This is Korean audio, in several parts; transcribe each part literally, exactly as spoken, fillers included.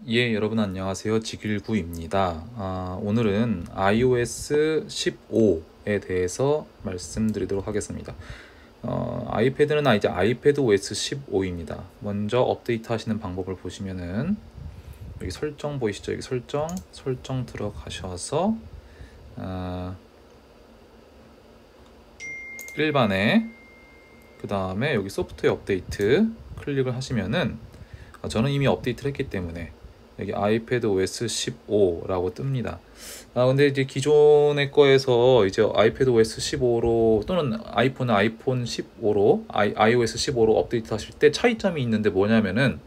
예, 여러분 안녕하세요. 지길구입니다. 아, 오늘은 아이오에스 십오에 대해서 말씀드리도록 하겠습니다. 어, 아이패드는 아, 이제 아이패드 오에스 십오입니다. 먼저 업데이트 하시는 방법을 보시면은 여기 설정 보이시죠? 여기 설정, 설정 들어가셔서 아, 일반에 그 다음에 여기 소프트웨어 업데이트 클릭을 하시면은 아, 저는 이미 업데이트를 했기 때문에 여기 아이패드 오에스 십오라고 뜹니다. 아 근데 이제 기존의 거에서 이제 아이패드 오에스 십오로 또는 아이폰은 아이폰 십오로 아이, iOS 십오로 업데이트 하실 때 차이점이 있는데 뭐냐면은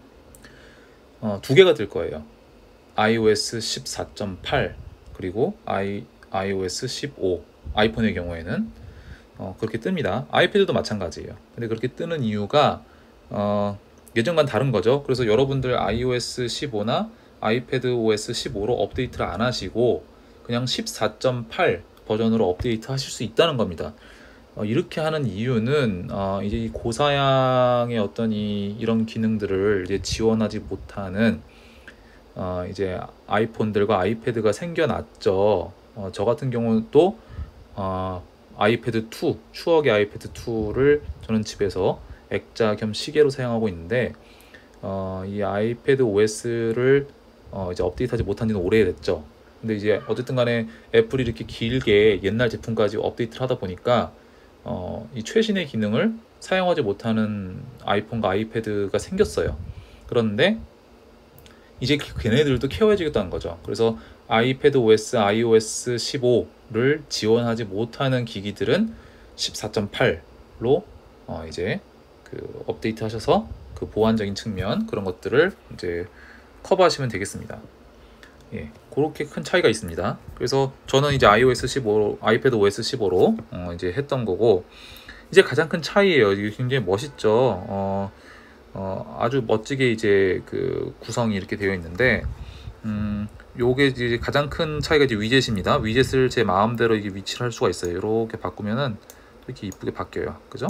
어, 두 개가 될 거예요. iOS 십사 점 팔 그리고 i, iOS 십오 아이폰의 경우에는 어, 그렇게 뜹니다. 아이패드도 마찬가지예요. 근데 그렇게 뜨는 이유가 어, 예전과는 다른 거죠. 그래서 여러분들 iOS 십오나 아이패드 오에스 십오로 업데이트를 안 하시고 그냥 십사 점 팔 버전으로 업데이트 하실 수 있다는 겁니다. 어, 이렇게 하는 이유는 어, 이제 이 고사양의 어떤 이 이런 기능들을 이제 지원하지 못하는 어, 이제 아이폰들과 아이패드가 생겨났죠. 어, 저 같은 경우는 또 어, 아이패드 투, 추억의 아이패드 투를 저는 집에서 액자 겸 시계로 사용하고 있는데 어, 이 아이패드 오에스를 어, 이제 업데이트하지 못한 지는 오래됐죠. 근데 이제 어쨌든 간에 애플이 이렇게 길게 옛날 제품까지 업데이트를 하다 보니까 어, 이 최신의 기능을 사용하지 못하는 아이폰과 아이패드가 생겼어요. 그런데 이제 걔네들도 케어해주겠다는 거죠. 그래서 아이패드 오에스, iOS 십오를 지원하지 못하는 기기들은 십사 점 팔로 어 이제 그 업데이트 하셔서 그 보안적인 측면 그런 것들을 이제 커버하시면 되겠습니다. 예, 그렇게 큰 차이가 있습니다. 그래서 저는 이제 iOS 십오, 아이패드 오에스 십오로 어 이제 했던 거고 이제 가장 큰 차이예요. 이게 굉장히 멋있죠. 어, 어, 아주 멋지게 이제 그 구성이 이렇게 되어 있는데, 음, 요게 이제 가장 큰 차이가 이제 위젯입니다. 위젯을 제 마음대로 이게 위치를 할 수가 있어요. 이렇게 바꾸면은 이렇게 이쁘게 바뀌어요. 그죠?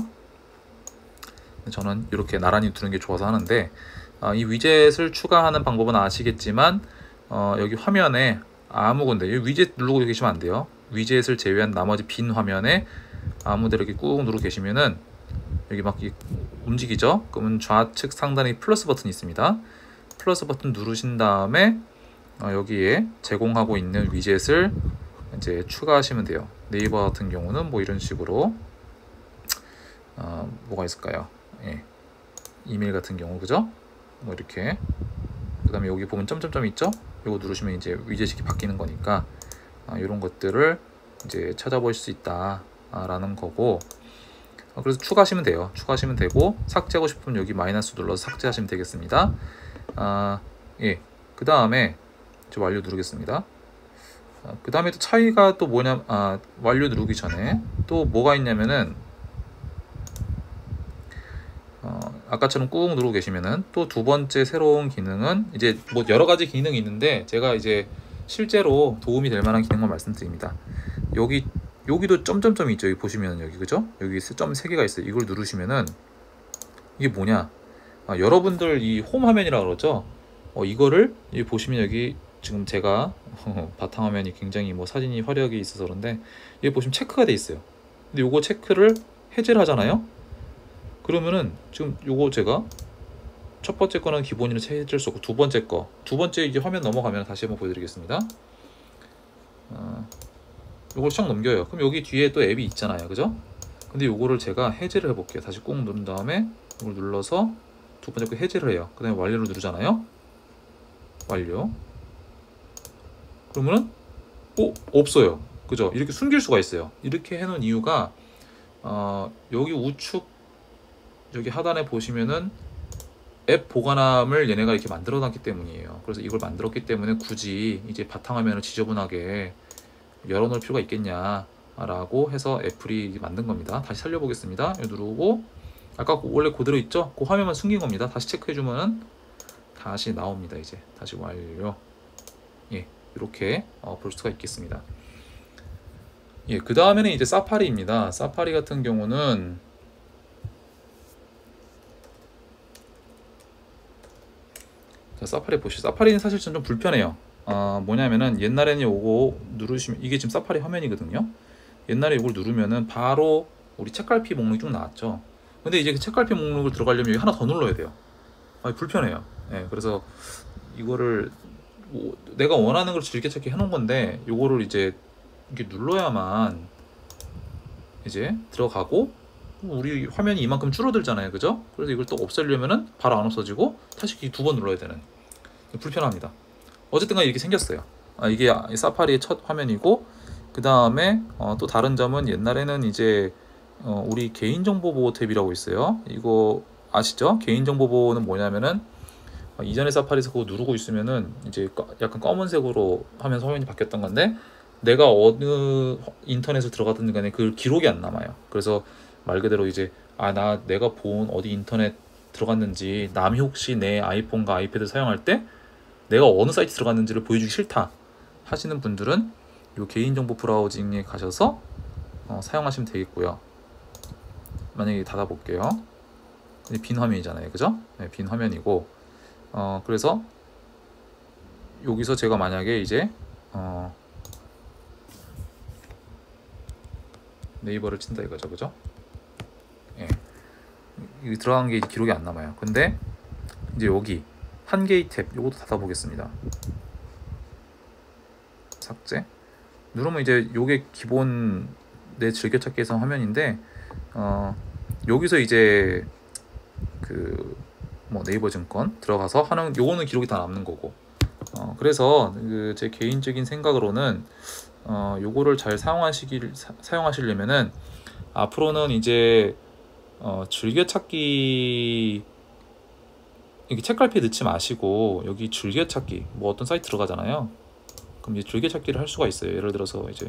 저는 이렇게 나란히 두는 게 좋아서 하는데, 어, 이 위젯을 추가하는 방법은 아시겠지만, 어, 여기 화면에 아무 건데, 이 위젯 누르고 계시면 안 돼요. 위젯을 제외한 나머지 빈 화면에 아무데나 이렇게 꾹 누르고 계시면은 여기 막 움직이죠? 그러면 좌측 상단에 플러스 버튼이 있습니다. 플러스 버튼 누르신 다음에 어, 여기에 제공하고 있는 위젯을 이제 추가하시면 돼요. 네이버 같은 경우는 뭐 이런 식으로 어, 뭐가 있을까요? 예. 이메일 같은 경우 그죠? 뭐 이렇게 그 다음에 여기 보면 점점점 있죠? 이거 누르시면 이제 위젯이 바뀌는 거니까 아, 이런 것들을 이제 찾아보실 수 있다 라는 거고 그래서 추가하시면 돼요. 추가하시면 되고 삭제하고 싶으면 여기 마이너스 눌러서 삭제하시면 되겠습니다. 아, 예. 그 다음에 완료 누르겠습니다. 아, 그 다음에 또 차이가 또 뭐냐, 아, 완료 누르기 전에 또 뭐가 있냐면은 어, 아까처럼 꾹 누르고 계시면은 또 두 번째 새로운 기능은 이제 뭐 여러 가지 기능이 있는데 제가 이제 실제로 도움이 될 만한 기능만 말씀드립니다. 여기 여기도 점점점이 있죠. 여기 보시면 여기 그죠? 여기 점 세 개가 있어요. 이걸 누르시면은 이게 뭐냐? 아, 여러분들 이 홈 화면이라고 그러죠? 어, 이거를 여기 보시면 여기 지금 제가 어, 바탕화면이 굉장히 뭐 사진이 화려하게 있어서 그런데 여기 보시면 체크가 돼 있어요. 근데 요거 체크를 해제를 하잖아요. 그러면은 지금 요거 제가 첫 번째 거는 기본이라 해제할 수 없고 두 번째 거, 두 번째 이제 화면 넘어가면 다시 한번 보여드리겠습니다. 어, 요걸 쫙 넘겨요. 그럼 여기 뒤에 또 앱이 있잖아요. 그죠? 근데 요거를 제가 해제를 해볼게요. 다시 꾹 누른 다음에 이걸 눌러서 두 번째 거 해제를 해요. 그 다음에 완료를 누르잖아요. 완료. 그러면은 어? 없어요. 그죠? 이렇게 숨길 수가 있어요. 이렇게 해놓은 이유가 어, 여기 우측 여기 하단에 보시면은 앱 보관함을 얘네가 이렇게 만들어 놨기 때문이에요. 그래서 이걸 만들었기 때문에 굳이 이제 바탕화면을 지저분하게 열어놓을 필요가 있겠냐 라고 해서 애플이 만든 겁니다. 다시 살려보겠습니다. 누르고 아까 원래 그대로 있죠? 그 화면만 숨긴 겁니다. 다시 체크해주면은 다시 나옵니다. 이제 다시 완료. 예, 이렇게 어, 볼 수가 있겠습니다. 예, 그 다음에는 이제 사파리입니다. 사파리 같은 경우는 자, 사파리 보시죠. 사파리는 사실 좀 불편해요. 아, 뭐냐면은 옛날에는 요거 누르시면 이게 지금 사파리 화면이거든요. 옛날에 이걸 누르면은 바로 우리 책갈피 목록이 쭉 나왔죠. 근데 이제 그 책갈피 목록을 들어가려면 여기 하나 더 눌러야 돼요. 아, 불편해요. 예, 그래서 이거를 뭐 내가 원하는 걸 즐겨찾기 해놓은 건데 요거를 이제 이렇게 눌러야만 이제 들어가고 우리 화면이 이만큼 줄어들잖아요, 그죠? 그래서 이걸 또 없애려면은 바로 안 없어지고 다시 두 번 눌러야 되는, 불편합니다. 어쨌든 간에 이렇게 생겼어요. 아, 이게 사파리의 첫 화면이고, 그 다음에 어, 또 다른 점은 옛날에는 이제 어, 우리 개인정보보호 탭이라고 있어요. 이거 아시죠? 개인정보보호는 뭐냐면은 어, 이전에 사파리에서 그거 누르고 있으면은 이제 약간 검은색으로 화면 화면이 바뀌었던 건데, 내가 어느 인터넷을 들어가든 간에 그 기록이 안 남아요. 그래서 말 그대로 이제 아, 나 내가 본 어디 인터넷 들어갔는지, 남이 혹시 내 아이폰과 아이패드 사용할 때 내가 어느 사이트 들어갔는지를 보여주기 싫다 하시는 분들은 이 개인정보 브라우징에 가셔서 어, 사용하시면 되겠고요. 만약에 닫아볼게요. 빈 화면이잖아요, 그죠? 네, 빈 화면이고, 어, 그래서 여기서 제가 만약에 이제 어, 네이버를 친다 이거죠, 그죠? 예. 여기 들어간 게 기록이 안 남아요. 근데 이제 여기 한 개의 탭, 요것도 닫아보겠습니다. 삭제. 누르면 이제 요게 기본 내 즐겨찾기에서 화면인데, 어, 여기서 이제 그 뭐 네이버 증권 들어가서 하는 요거는 기록이 다 남는 거고, 어, 그래서 그 제 개인적인 생각으로는 어, 요거를 잘 사용하시길 사, 사용하시려면은 앞으로는 이제 어, 즐겨찾기 이렇게 책갈피에 넣지 마시고 여기 즐겨찾기 뭐 어떤 사이트 들어가잖아요. 그럼 이제 즐겨찾기를 할 수가 있어요. 예를 들어서 이제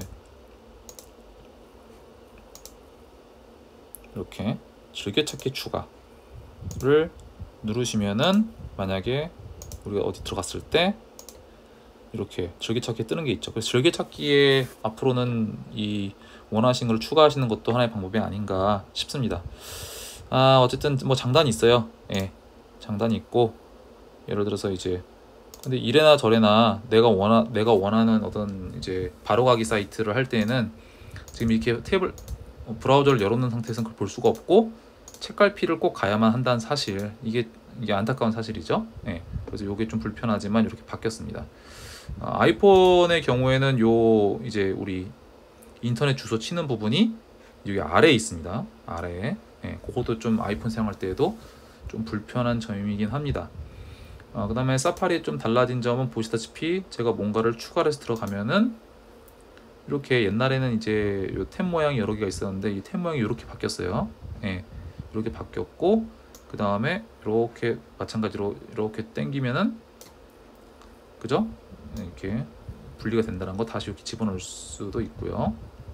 이렇게 즐겨찾기 추가를 누르시면은 만약에 우리가 어디 들어갔을 때 이렇게 즐겨찾기에 뜨는 게 있죠. 그래서 즐겨찾기에 앞으로는 이 원하시는 걸 추가하시는 것도 하나의 방법이 아닌가 싶습니다. 아, 어쨌든 뭐 장단이 있어요. 예, 장단이 있고, 예를 들어서 이제 근데 이래나 저래나 내가 원하 내가 원하는 어떤 이제 바로가기 사이트를 할 때에는 지금 이렇게 탭을 브라우저를 열어놓은 상태에서는 그걸 볼 수가 없고 책갈피를 꼭 가야만 한다는 사실, 이게 이게 안타까운 사실이죠. 예, 그래서 이게 좀 불편하지만 이렇게 바뀌었습니다. 어, 아이폰의 경우에는 요 이제 우리 인터넷 주소 치는 부분이 여기 아래에 있습니다. 아래에. 예, 그것도 좀 아이폰 사용할 때에도 좀 불편한 점이긴 합니다. 어, 그 다음에 사파리에 좀 달라진 점은 보시다시피 제가 뭔가를 추가를 해서 들어가면은 이렇게 옛날에는 이제 요 탭 모양이 여러 개가 있었는데 이 탭 모양이 이렇게 바뀌었어요. 예, 이렇게 바뀌었고, 그 다음에 이렇게 마찬가지로 이렇게 당기면은 그죠? 이렇게 분리가 된다는 거 다시 이렇게 집어넣을 수도 있고요.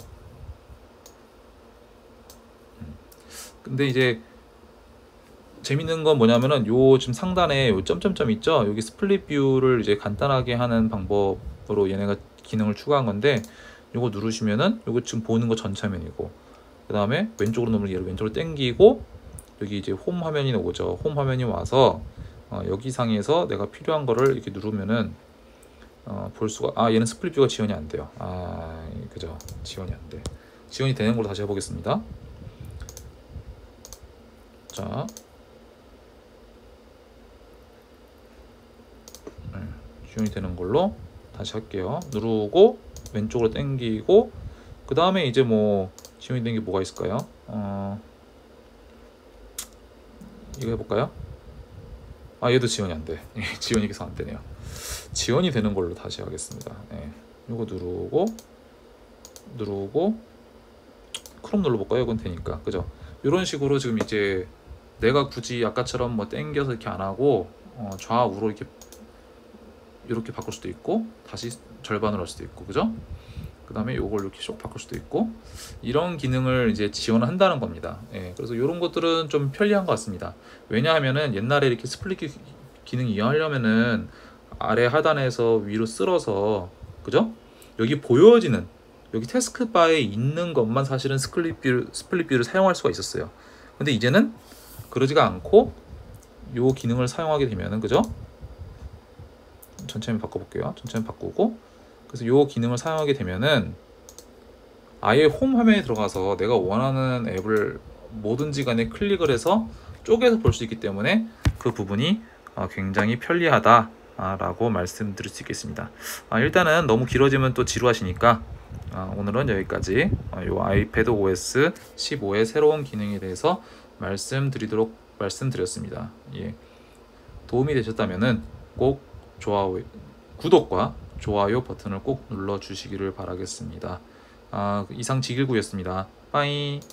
근데 이제 재밌는 건 뭐냐면은 요 지금 상단에 요 점점점 있죠? 여기 스플릿 뷰를 이제 간단하게 하는 방법으로 얘네가 기능을 추가한 건데, 요거 누르시면은 요거 지금 보는 거 전체 화면이고, 그 다음에 왼쪽으로 넘으면 얘를 왼쪽으로 당기고 여기 이제 홈 화면이 오죠. 홈 화면이 와서 어, 여기 상에서 내가 필요한 거를 이렇게 누르면은 어, 볼 수가, 아, 얘는 스플릿 뷰가 지원이 안 돼요. 아, 그죠? 지원이 안 돼. 지원이 되는 걸로 다시 해보겠습니다. 자, 네, 지원이 되는 걸로 다시 할게요. 누르고 왼쪽으로 당기고, 그 다음에 이제 뭐 지원이 된 게 뭐가 있을까요? 어, 이거 해볼까요? 아, 얘도 지원이 안 돼. 지원이 계속 안 되네요. 지원이 되는 걸로 다시 하겠습니다. 네, 이거 누르고 누르고 크롬 눌러볼까요? 이건 되니까, 그죠? 이런 식으로 지금 이제 내가 굳이 아까처럼 뭐 땡겨서 이렇게 안 하고 어, 좌우로 이렇게 이렇게 바꿀 수도 있고 다시 절반으로 할 수도 있고, 그죠? 그 다음에 요걸 이렇게 쏙 바꿀 수도 있고, 이런 기능을 이제 지원을 한다는 겁니다. 예, 그래서 이런 것들은 좀 편리한 것 같습니다. 왜냐하면은 옛날에 이렇게 스플릿 기능 이용하려면은 아래 하단에서 위로 쓸어서, 그죠? 여기 보여지는 여기 태스크바에 있는 것만 사실은 스플릿 뷰, 스플릿 뷰를 사용할 수가 있었어요. 근데 이제는 그러지가 않고 요 기능을 사용하게 되면은, 그죠? 천천히 바꿔볼게요. 천천히 바꾸고, 그래서 요 기능을 사용하게 되면은 아예 홈 화면에 들어가서 내가 원하는 앱을 뭐든지 간에 클릭을 해서 쪼개서 볼 수 있기 때문에 그 부분이 굉장히 편리하다 라고 말씀드릴 수 있겠습니다. 일단은 너무 길어지면 또 지루하시니까 오늘은 여기까지 요 아이패드 오에스 십오의 새로운 기능에 대해서 말씀드리도록 말씀드렸습니다. 예. 도움이 되셨다면은 꼭 좋아요, 구독과 좋아요 버튼을 꼭 눌러 주시기를 바라겠습니다. 아, 이상 지길구였습니다. 빠이.